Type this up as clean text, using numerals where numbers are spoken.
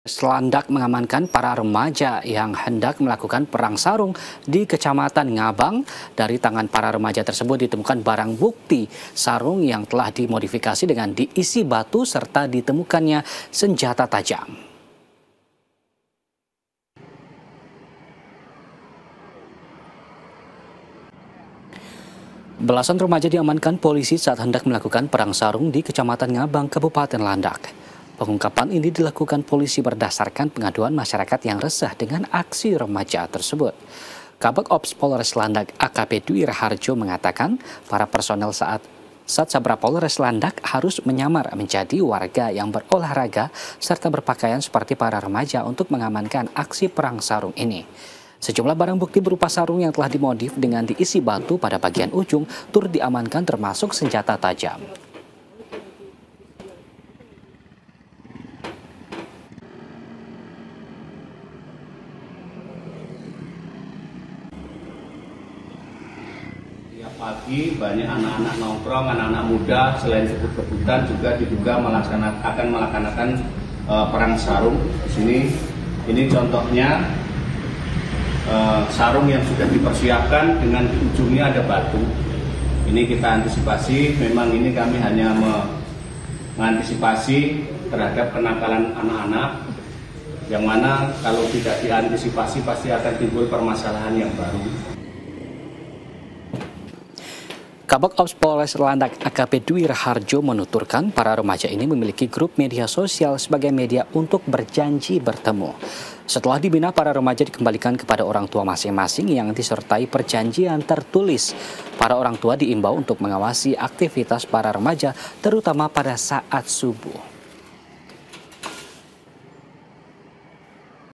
Selandak mengamankan para remaja yang hendak melakukan perang sarung di Kecamatan Ngabang. Dari tangan para remaja tersebut ditemukan barang bukti sarung yang telah dimodifikasi dengan diisi batu serta ditemukannya senjata tajam. Belasan remaja diamankan polisi saat hendak melakukan perang sarung di Kecamatan Ngabang, Kabupaten Landak. Pengungkapan ini dilakukan polisi berdasarkan pengaduan masyarakat yang resah dengan aksi remaja tersebut. Kabag Ops Polres Landak AKP Dwi Raharjo mengatakan para personel saat Sabra Polres Landak harus menyamar menjadi warga yang berolahraga serta berpakaian seperti para remaja untuk mengamankan aksi perang sarung ini. Sejumlah barang bukti berupa sarung yang telah dimodif dengan diisi batu pada bagian ujung turut diamankan termasuk senjata tajam. Tiap pagi banyak anak-anak nongkrong, anak-anak muda selain kebut-kebutan juga diduga akan melaksanakan perang sarung. Di sini ini contohnya sarung yang sudah dipersiapkan dengan di ujungnya ada batu. Ini kita antisipasi, memang ini kami hanya mengantisipasi terhadap kenakalan anak-anak yang mana kalau tidak diantisipasi pasti akan timbul permasalahan yang baru. Kabag Ops Polres Landak AKP Dwi Raharjo menuturkan para remaja ini memiliki grup media sosial sebagai media untuk berjanji bertemu. Setelah dibina, para remaja dikembalikan kepada orang tua masing-masing yang disertai perjanjian tertulis. Para orang tua diimbau untuk mengawasi aktivitas para remaja terutama pada saat subuh.